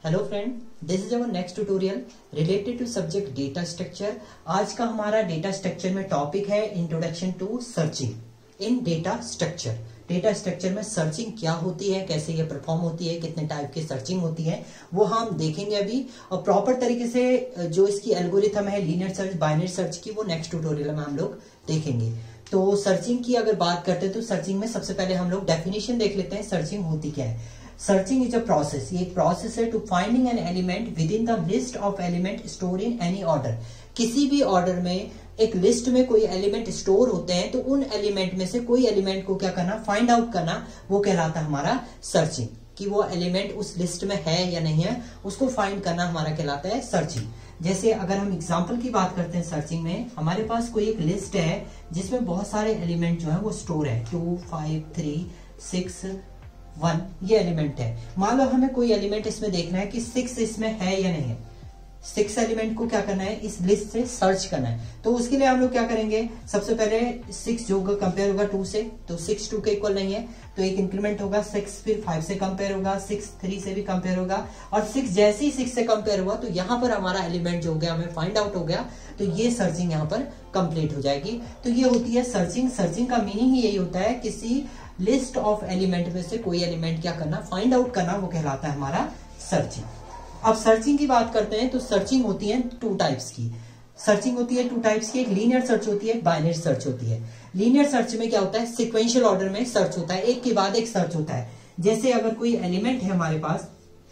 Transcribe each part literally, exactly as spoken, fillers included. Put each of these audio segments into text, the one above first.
Hello friend, this is our next tutorial related to subject data structure. आज का हमारा data structure में topic है introduction to searching in data structure. Data structure में searching क्या होती है, कैसे ये परफॉर्म होती है, कितने टाइप की सर्चिंग होती है, वो हम देखेंगे अभी। और प्रॉपर तरीके से जो इसकी एल्गोरिथम है लीनियर सर्च, बाइनरी सर्च की, वो नेक्स्ट ट्यूटोरियल में हम लोग देखेंगे। तो सर्चिंग की अगर बात करते हैं तो सर्चिंग में सबसे पहले हम लोग डेफिनेशन देख लेते हैं सर्चिंग होती क्या है। सर्चिंग इज अ प्रोसेस, ये एक प्रोसेस है to finding an element within the list of element store in any order. किसी भी ऑर्डर में एक लिस्ट में कोई एलिमेंट स्टोर होते हैं तो उन एलिमेंट में से कोई एलिमेंट को क्या करना, फाइंड आउट करना, वो कहलाता है हमारा सर्चिंग। कि वो एलिमेंट उस लिस्ट में है या नहीं है, उसको फाइंड करना हमारा कहलाता है सर्चिंग। जैसे अगर हम एग्जांपल की बात करते हैं सर्चिंग में, हमारे पास कोई एक लिस्ट है जिसमें बहुत सारे एलिमेंट जो है वो स्टोर है, two five three six one, ये एलिमेंट है। मान लो हमें कोई एलिमेंट इसमें देखना है कि सिक्स इसमें है या नहीं है। सिक्स एलिमेंट को क्या करना है, इस लिस्ट से सर्च करना है। तो उसके लिए हम लोग क्या करेंगे, सबसे पहले सिक्स जो होगा कंपेयर होगा टू से, तो सिक्स टू के इक्वल नहीं है तो एक इंक्रीमेंट होगा, सिक्स फिर फाइव से कंपेयर होगा, सिक्स थ्री से भी कंपेयर होगा, और सिक्स जैसे ही सिक्स से कंपेयर हुआ तो यहाँ पर हमारा एलिमेंट जो हो गया हमें फाइंड आउट हो गया। तो ये सर्चिंग यहाँ पर कंप्लीट हो जाएगी। तो ये होती है सर्चिंग। सर्चिंग का मीनिंग ही यही होता है किसी लिस्ट ऑफ एलिमेंट में से कोई एलिमेंट क्या करना, फाइंड आउट करना, वो कहलाता है हमारा सर्चिंग। अब सर्चिंग की बात करते हैं तो सर्चिंग होती है टू टाइप्स की। सर्चिंग होती है टू टाइप्स की, एक लीनियर सर्च होती है, एक बाइनरी सर्च होती है। लीनियर सर्च में क्या होता है, सिक्वेंशियल ऑर्डर में सर्च होता है, एक के बाद एक सर्च होता है। जैसे अगर कोई एलिमेंट है हमारे पास,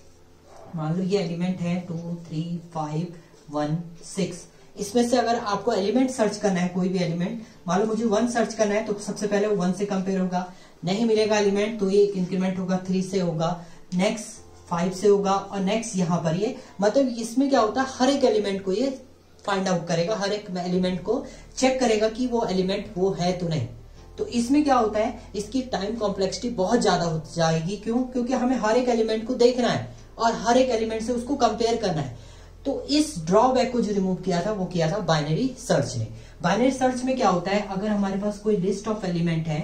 मान लो ये एलिमेंट है two three five one six, इसमें से अगर आपको एलिमेंट सर्च करना है, कोई भी एलिमेंट, मान लो मुझे वन सर्च करना है, तो सबसे पहले वो वन से कंपेयर होगा, नहीं मिलेगा एलिमेंट तो ये इंक्रीमेंट होगा, थ्री से होगा, नेक्स्ट फाइव से होगा, और नेक्स्ट यहाँ पर ये, मतलब इसमें क्या होता है, हर एक एलिमेंट को ये फाइंड आउट करेगा, हर एक एलिमेंट को चेक करेगा कि वो एलिमेंट वो है तो नहीं। तो इसमें क्या होता है, इसकी टाइम कॉम्प्लेक्सिटी बहुत ज्यादा हो जाएगी। क्यों? क्योंकि हमें हर एक एलिमेंट को देखना है और हर एक एलिमेंट से उसको कंपेयर करना है। तो इस ड्रॉबैक को जो रिमूव किया था वो किया था बाइनरी सर्च ने। बाइनरी सर्च में क्या होता है, अगर हमारे पास कोई लिस्ट ऑफ एलिमेंट है,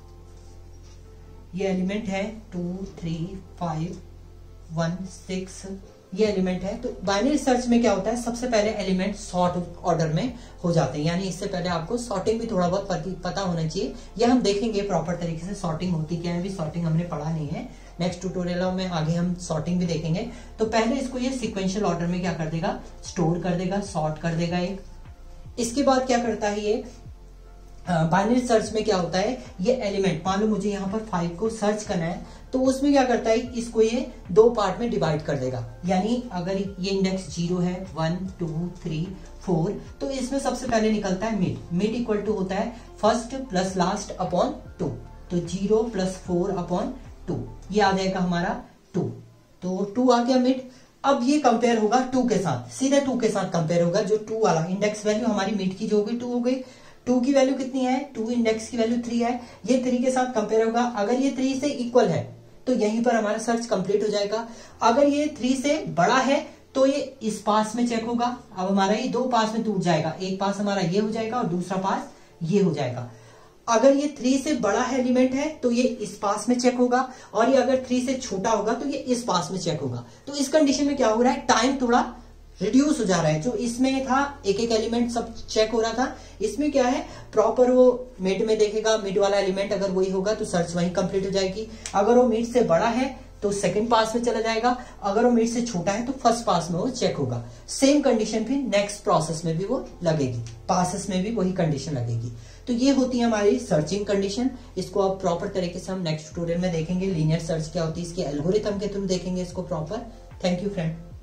ये एलिमेंट है two three five one six, ये एलिमेंट है, तो बाइनरी सर्च में क्या होता है, सबसे पहले एलिमेंट सॉर्ट ऑर्डर में हो जाते हैं। यानी इससे पहले आपको सॉर्टिंग भी थोड़ा बहुत पता होना चाहिए। ये हम देखेंगे प्रॉपर तरीके से सॉर्टिंग होती क्या है। अभी सॉर्टिंग हमने पढ़ा नहीं है, नेक्स्ट ट्यूटोरियल में आगे हम सॉर्टिंग भी देखेंगे। तो पहले इसको ये सिक्वेंशियल ऑर्डर में क्या कर देगा, स्टोर कर देगा, सॉर्ट कर देगा एक। इसके बाद क्या करता है ये बाइनरी सर्च में क्या होता है, ये एलिमेंट, मान लो मुझे यहाँ पर फाइव को सर्च करना है, तो उसमें क्या करता है, इसको ये दो पार्ट में डिवाइड कर देगा। यानी अगर ये इंडेक्स जीरो है, वन टू थ्री फोर, तो इसमें सबसे पहले निकलता है मिड। मिड इक्वल टू होता है first plus last upon two, तो zero plus four upon two, ये आ जाएगा हमारा टू। तो टू आ गया मिड। अब ये कंपेयर होगा टू के साथ, सीधे टू के साथ कंपेयर होगा। जो टू वाला इंडेक्स वैल्यू हमारी मिड की जो होगी टू हो गई, टू की वैल्यू कितनी है, टू इंडेक्स की वैल्यू थ्री है, ये थ्री के साथ कंपेयर होगा। अगर ये थ्री से इक्वल है तो यहीं पर हमारा सर्च कंप्लीट हो जाएगा। अगर ये थ्री से बड़ा है तो ये इस पास में चेक होगा। अब हमारा ये दो पास में टूट जाएगा, एक पास हमारा ये हो जाएगा और दूसरा पास ये हो जाएगा। अगर ये थ्री से बड़ा है एलिमेंट है तो ये इस पास में चेक होगा, और ये अगर थ्री से छोटा होगा तो ये इस पास में चेक होगा। तो इस कंडीशन में क्या हो रहा है, टाइम थोड़ा रिड्यूस हो जा रहा है। जो इसमें था एक एक एलिमेंट सब चेक हो रहा था, इसमें क्या है, प्रॉपर वो मिड में देखेगा, मिड वाला एलिमेंट अगर वही होगा तो सर्च वहीं कंप्लीट हो जाएगी। अगर वो मिड से बड़ा है तो सेकंड पास में चला जाएगा, अगर वो मिड से छोटा है तो फर्स्ट पास में वो चेक होगा। सेम कंडीशन फिर नेक्स्ट प्रोसेस में भी वो लगेगी, पासेस में भी वही कंडीशन लगेगी। तो ये होती है हमारी सर्चिंग कंडीशन। इसको अब प्रॉपर तरीके से हम नेक्स्ट ट्यूटोरियल में देखेंगे। लीनियर सर्च क्या होती है, इसके एल्गोरिथम के थ्रू देखेंगे इसको प्रॉपर। Thank you friend.